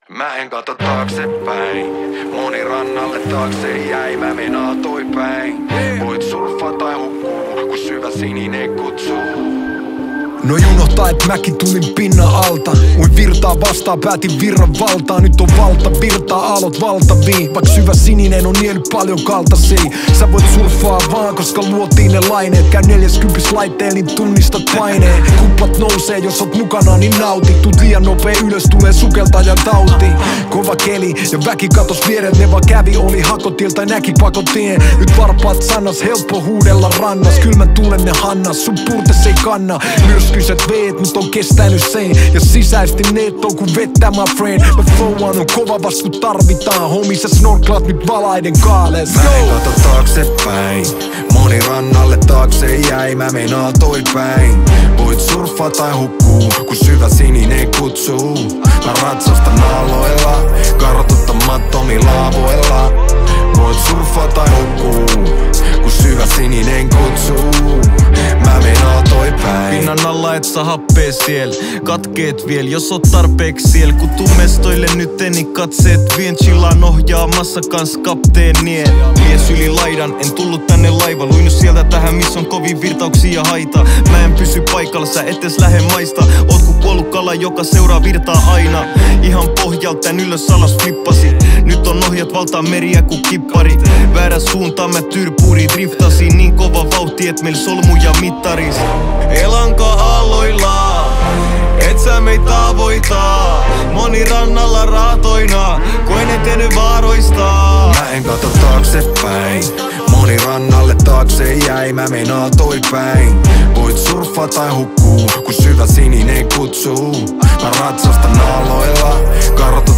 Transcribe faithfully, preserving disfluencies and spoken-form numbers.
Mä en kato taaksepäin, moni rannalle taakse jäi, mä menaa toi päin. Voit surffaa tai hukkuu, kun syvä sininen kutsuu. No unohtaa, et mäkin tulin pinnan alta. Uin virtaa vastaan, päätin virran valtaa. Nyt on valta, virtaa aallot valtaviin. Vaik syvä sininen on niellyt paljon kaltaisia. Sä voit surffaa vaan, koska luotiin ne laineet. Käy neljäskympis laitteen, niin tunnistat paineen. Kuplat nousee, jos oot mukana, niin nauti. Tuut liian nopee ylös, tulee sukeltajan tauti. Kova keli ja väki katos vieret. Ne vaan kävi, oli hakotil tai näki pakotien. Nyt varpaat sannas, helppo huudella rannas. Kylmän tuulen ne hannas, sun purtes ei kanna. Myrskyset veet, mut on kestänyt sen. Ja sisäisesti neet on kun vettä, my friend. Mä flowaan on kova vast kun tarvitaan. Homie, sä snorklaat nyt valaiden kaales. Mä en kato taaksepäin, moni rannalle taakse jäi. Mä menaa toi päin. Voit surffaa tai hukkuu, kun syvä sininen kutsuu. Mä ratsastan aloilla, kartottamattomilla avoilla. Voit surffaa tai hukkuu, kun syvä sininen kutsuu. Mä menaa toi päin. Pinnan alla et saa happee siel, katkeet viel, jos oot tarpeeks siel. Kun tuu mestoille nyt en, niin katseet vien. Chillaan ohjaamassa kans kapteenien. Mies yli laidan, en tullut tänne laiva. Luinut sieltä tähän, missä on kovin virtauksia haita. Mä en pysy paikalla, sä et edes lähe maista. Oot ku kuollut kala, joka seuraa virtaa aina. Ihan pohjalta tän ylös alas flippasi. Nyt on ohjat valtaa meriä ku kippari. Väärä suuntaan mä tyrpuuri driftasin. Niin kova vauhti, et meil solmuja mittaris. Elanko aalloilla, et sä meitä tavoita. Moni rannalla raatoina, kun en etennyt vaaroista. Mä en kato taaksepäin, moni rannalle taakse jäi. Mä menaa toi päin. Voit surffaa tai hukkuu, kun syvä sininen kutsuu. Mä ratsastan aloilla, kartoitan